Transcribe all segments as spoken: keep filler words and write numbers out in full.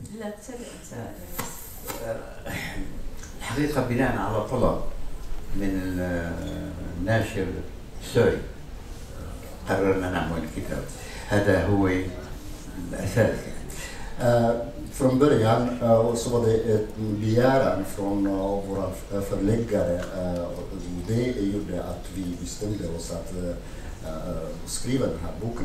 لا ابتدأ أنت. الحقيقة بناء على طلب من الناشر السوري قررنا نعمل الكتاب. هذا هو الأساس يعني. Uh, från början uh, så var det ett begäran från uh, våra förläggare uh, och det gjorde att vi bestämde oss att uh, uh, skriva den här boken.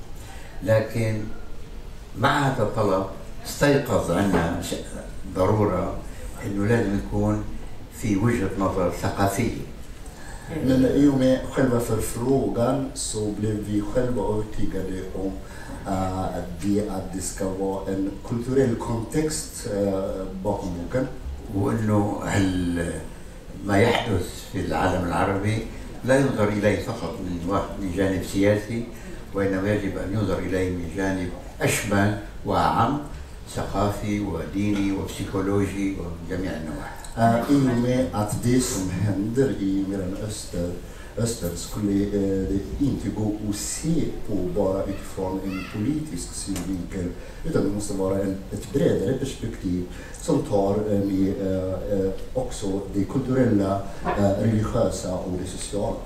لكن مع هذا الطلب استيقظ عنا ضرورة إنه لازم يكون في وجهة نظر ثقافية. Men i och med själva förfrågan så blev vi själva övertygade om uh, att, det, att det ska vara en kulturell kontext uh, bakom boken. وإنه هل ما يحدث في العالم العربي لا ينظر إليه فقط من من جانب سياسي، وإنما يجب أن ينظر إليه من جانب أشمل وأعم، ثقافي وديني وبسيكولوجي وجميع النواحي. Uh, I och med att det som händer i Mellanöstern Öster skulle uh, det inte gå att se på bara utifrån en politisk synvinkel, utan det måste vara en, ett bredare perspektiv som tar uh, med uh, uh, också det kulturella, uh, religiösa och det sociala.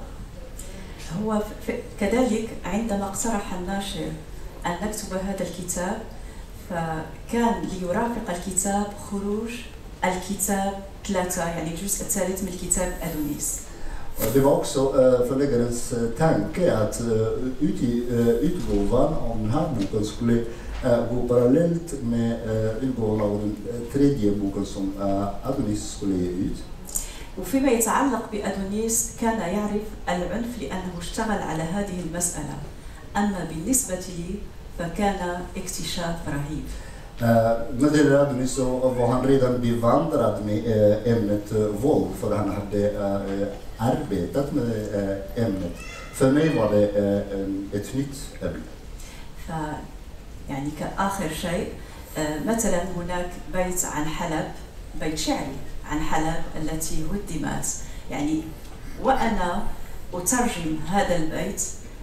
هو كذلك عندما اقترح الناشر أن نكتب هذا الكتاب فكان ليرافق الكتاب خروج الكتاب ثلاثة، يعني الجزء الثالث من الكتاب أدونيس. Det var också uh, förläggarens uh, tanke att uh, ut i, uh, utgåvan av den här boken skulle uh, gå parallellt med uh, utgåvan av den uh, tredje boken som uh, Adonis skulle ge ut. وفيما يتعلق بأدونيس كان يعرف العنف لأنه اشتغل على هذه المسألة، أما بالنسبة لي فكان اكتشاف رهيب. När det gäller Adonis så var han redan bevandrad med uh, ämnet uh, våld, för han hade uh, arbetat med uh, ämnet. För mig var det uh, ett nytt ämne. ف يعني كآخر شيء مثلا هناك بيت عن حلب، بيت شعري عن حلب التي هدمت، يعني وأنا أترجم هذا البيت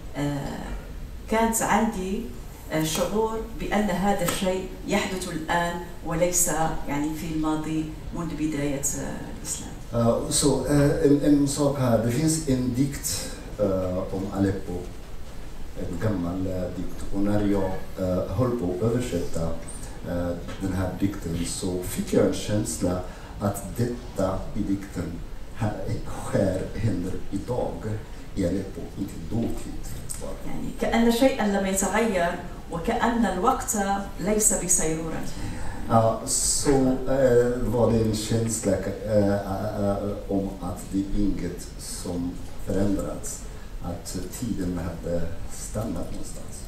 كانت عندي شعور بأن هذا الشيء يحدث الآن وليس يعني في الماضي منذ بداية الإسلام. Uh, så uh, en, en sak här, det finns en dikt uh, om Aleppo, en gammal uh, dikt, och när jag uh, höll på att översätta uh, den här dikten så fick jag en känsla att detta i dikten här sker händer idag i Aleppo, inte dåtid. يعني كأن شيئا لم يتغير وكأن الوقت ليس بصيرورة. Ja, så uh, var det en känsla uh, uh, om att det är inget som förändrats, att tiden hade stannat någonstans.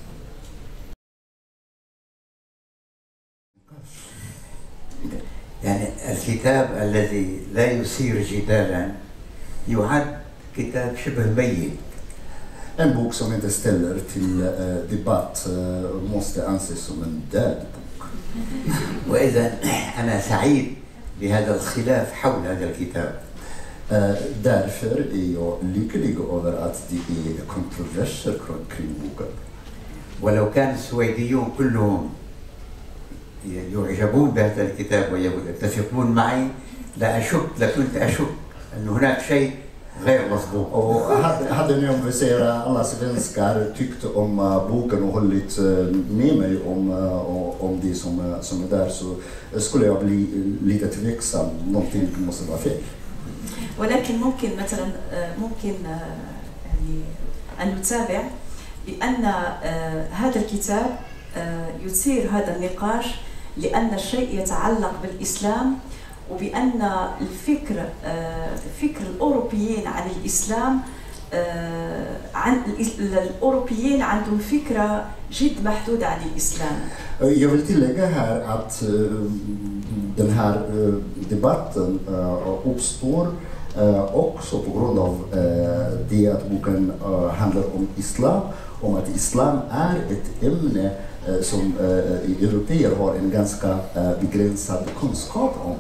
يعني الكتاب الذي لا يثير جدالا يعد كتاب شبه ميت. En bok som inte ställer till uh, debatt uh, måste anses som en död bok. وإذا أنا سعيد بهذا الخلاف حول هذا الكتاب. Uh, därför är jag lycklig över att det är kontroverser kring boken. ولو كان السويديون كلهم يعجبون بهذا الكتاب ويتفقون معي لأشك لكنت أشك أن هناك شيء غير مصدوق. Och hade, hade ni om vi säger alla svenskar tyckte om uh, boken och hållit uh, med mig om, uh, om det som, uh, som är där, så skulle jag bli lite tveksam. Någonting måste vara fel. ولكن ممكن مثلا ممكن يعني أن نتابع بأن هذا الكتاب يثير هذا النقاش لأن الشيء يتعلق بالإسلام، وبأن الفكر فكر الأوروبيين عن الإسلام عن الأوروبيين عندهم فكرة جد محدودة عن الإسلام. Jag vill tillägga här att den här debatten uppstår också på grund av det att boken handlar om islam, om att islam är ett ämne som europeer har en ganska begränsad kunskap om.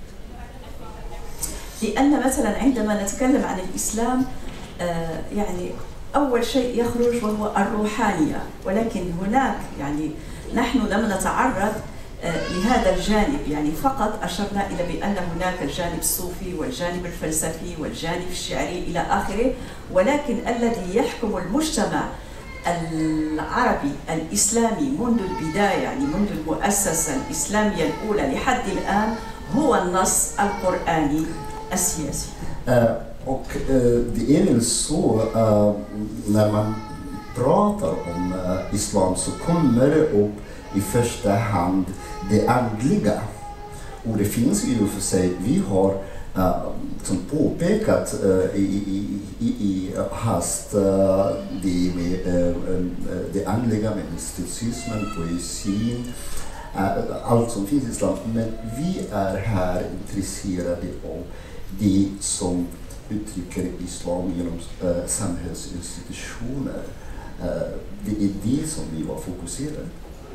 لأن مثلا عندما نتكلم عن الإسلام يعني أول شيء يخرج وهو الروحانية، ولكن هناك يعني نحن لم نتعرض لهذا الجانب، يعني فقط أشرنا إلى بأن هناك الجانب الصوفي والجانب الفلسفي والجانب الشعري إلى آخره، ولكن الذي يحكم المجتمع العربي الإسلامي منذ البداية، يعني منذ المؤسسة الإسلامية الأولى لحد الآن، هو النص القرآني السياسي. Uh, och uh, det är väl så uh, när man pratar om uh, islam så kommer det upp i första hand det andliga. Och det finns ju för sig, vi har uh, som påpekat uh, i, i, i, i hast uh, det med uh, uh, det andliga med mysticismen, poesin, uh, allt som finns i islam. Men vi är här intresserade av det som uttrycker islam genom uh, samhällsinstitutioner. Uh, det är det som vi var fokuserade.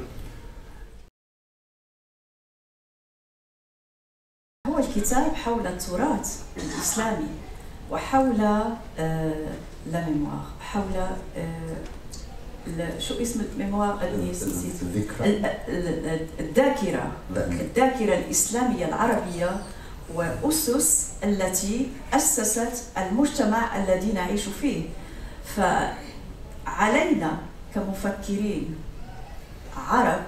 هو الكتاب حول التراث الإسلامي وحول آه لا ميموار، حول آه شو اسم الميموار اللي نسيت؟ الذاكرة، الذاكرة الإسلامية العربية وأسس التي أسست المجتمع الذي نعيش فيه. فعلينا كمفكرين عرب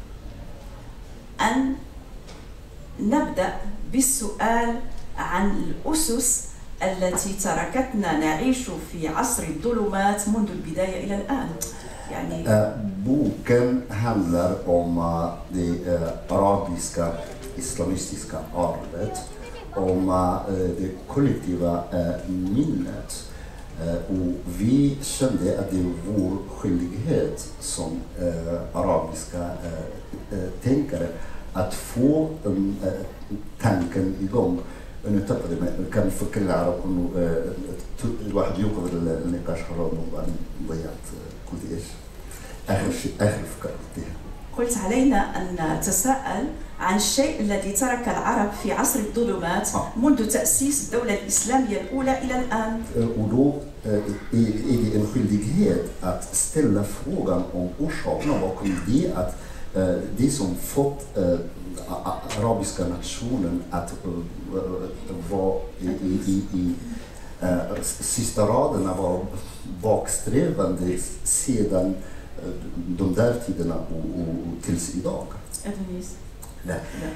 أن نبدأ بالسؤال عن الأسس التي تركتنا نعيش في عصر الظلمات منذ البداية إلى الآن. يعني boken handlar om det arabiska islamistiska arvet, om det kollektiva minnet. Och vi kände att det är vår skyldighet som arabiska tänkare att få um, tanken igång. Nu tappade jag kan förklara om الواحد يوقف النقاش حرام وبعدين ضيعت كل ايش اخر شيء اخر فكرتي. قلت علينا ان نتساءل عن الشيء الذي ترك العرب في عصر الظلمات منذ تأسيس الدولة الإسلامية الأولى إلى الآن. Och då är det en skyldighet att ställa frågan om orsakerna bakom det, att det som fått uh, arabiska nationen att uh, vara i, i, i, i uh, sista raderna var baksträvande sedan uh, de där tiderna och, och tills idag. لا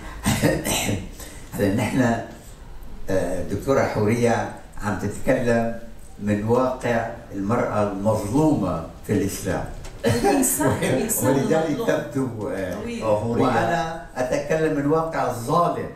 هلا نحن دكتورة حورية عم تتكلم من واقع المرأة المظلومة في الإسلام. ولذلك تبدو وأنا أتكلم من واقع الظالم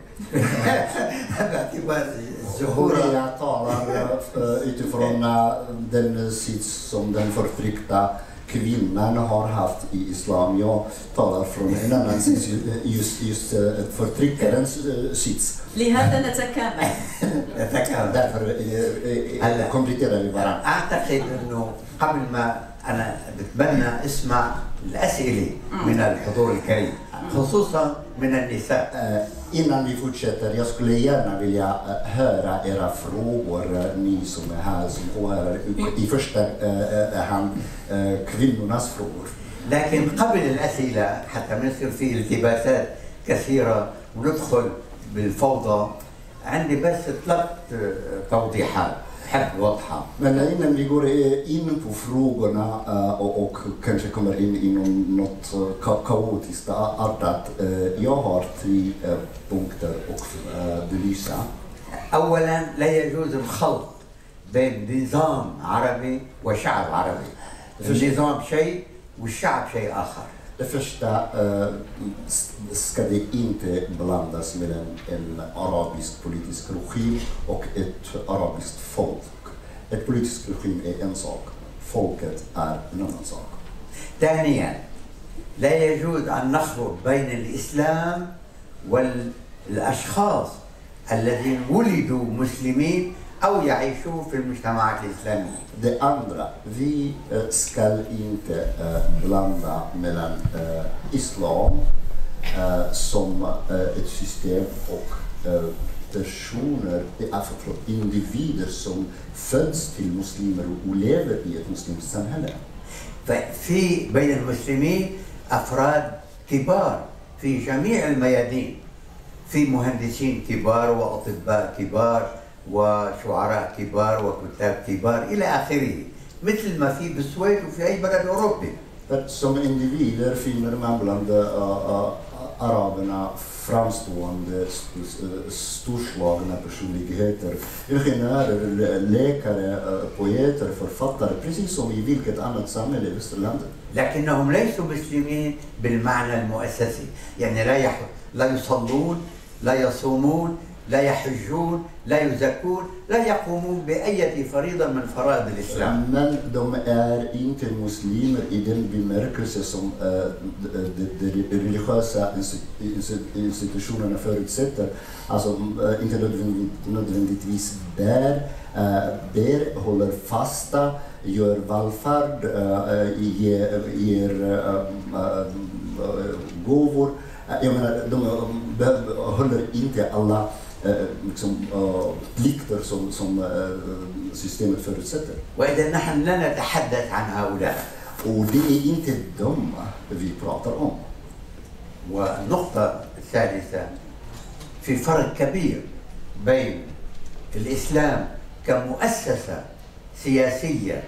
باعتبار الظهور. Jag talar utifrån den sits som den förtryckta kvinnan har haft i islam. Jag talar från en annan sits, just, just förtryckarens sits. لهذا نتكامل. نتكامل. Därför kompletterar vi varandra. أعتقد إنه قبل ما أنا بتمنى أسمع الأسئلة من الحضور الكريم خصوصا من النساء. Innan vi fortsätter, jag skulle gärna vilja höra era frågor, ni som är här, som åhörare, i första hand kvinnornas frågor. لكن قبل الأسئلة حتى ما يصير في التباسات كثيرة وندخل بالفوضى عندي بس ثلاث توضيحات حب واضحة. Men innan vi går in på frågorna och, och kanske kommer in i något ka kaotiskt artat, jag har tre punkter att belysa. أولا لا يجوز الخلط بين نظام عربي وشعب عربي. النظام شيء والشعب شيء آخر. Det första uh, ska det inte blandas mellan en arabisk politisk regim och ett arabiskt folk. Ett politisk regim är en sak, folket är en annan sak. ثانيا لا يجوز أن نخلط بين الإسلام والأشخاص الذين ولدوا مسلمين أو يعيشوا في المجتمعات الإسلامية. Det andra, vi ska inte uh, blanda mellan uh, islam uh, som uh, ett system och uh, personer, alltså individer som föds till muslimer och lever i ett muslimskt samhälle. ففي بين المسلمين أفراد كبار في جميع الميادين، في مهندسين كبار وأطباء كبار وشعراء كبار وكتاب كبار إلى آخره، مثل ما في بالسويد وفي أي بلد أوروبي. Som individer finner man bland uh, uh, araberna framstående, st storslagna personligheter. Ingenjörer, läkare, poeter, författare, precis som i vilket annat samhälle i västerlandet. لكنهم ليسوا مسلمين بالمعنى المؤسسي، يعني لا يح... لا يصلون، لا يصومون، لا يحجون، لا يزكون، لا يقومون بأي فريضة من فرائض الإسلام. Men de är inte muslimer i den bemärkelse som uh, de, de, de religiösa institutionerna förutsätter. Alltså uh, inte nödvändigtvis bär, uh, ber, håller fasta, gör vallfärd, uh, ger, ger uh, uh, gåvor. Jag menar, de håller inte alla uh, liksom, uh, plikter som, som uh, systemet förutsätter. وإذا نحن لا نتحدث عن هؤلاء. Och det är inte dem vi pratar om. والنقطة الثالثة، في فرق كبير بين الإسلام كمؤسسة سياسية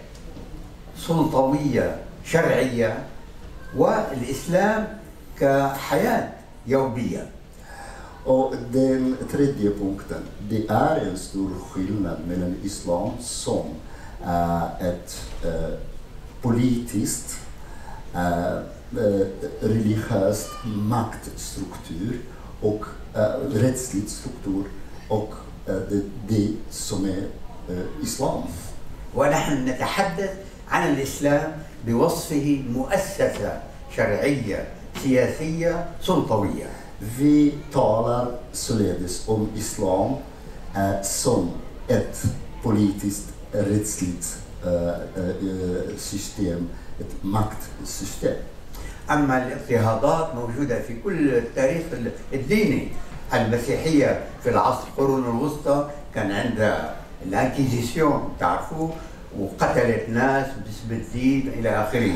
سلطوية شرعية والإسلام كحياة يومية. Och den tredje punkten, det är en stor skillnad mellan islam som uh, ett uh, politiskt, uh, uh, religiöst maktstruktur och uh, rättslig struktur och uh, det, det som är uh, islam. ونحن نتحدث عن الإسلام بوصفه مؤسسة شرعية سياسية سلطوية. Vi talar således om islam eh, som ett politiskt, rättsligt eh, eh, system, ett maktsystem. أما الاضطهادات موجودة في كل التاريخ الديني. المسيحية في العصر القرون الوسطى كان عندها الانكيزيسيون تعرفوه، وقتلت ناس باسم الدين إلى آخره.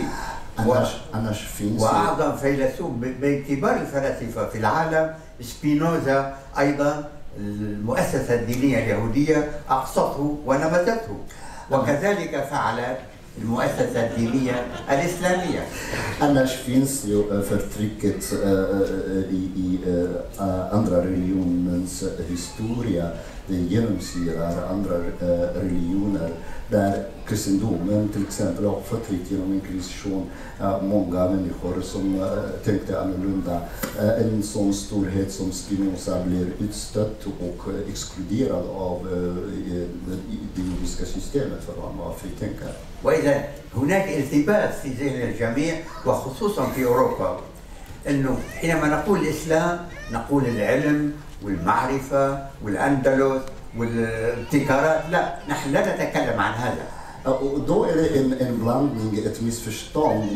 وأعظم فيلسوف بين كبار الفلاسفة في العالم سبينوزا أيضا المؤسسة الدينية اليهودية أقصته ونبذته، وكذلك فعلت المؤسسة الدينية الإسلامية. Annars finns ju förtrycket i, i andra religionens historia. Det genomsyrar andra religioner där kristendomen till exempel har förtryckt genom inkvisition många människor som tänkte annorlunda. En sån storhet som Spinoza blir utstött och exkluderad av det judiska systemet för att han var fritänkare. وإذا هناك التباس في ذهن الجميع وخصوصا في أوروبا أنه حينما نقول الإسلام نقول العلم والمعرفة والأندلس والابتكارات. لا، نحن لا نتكلم عن هذا. Och då är det en, en blandning, ett missförstånd.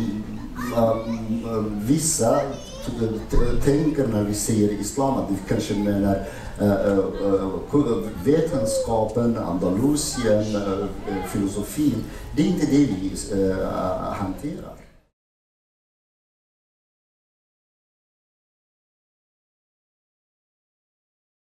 Vissa tänker när vi säger islam att vi kanske menar vetenskapen, Andalusien, filosofin. Det är inte det vi hanterar.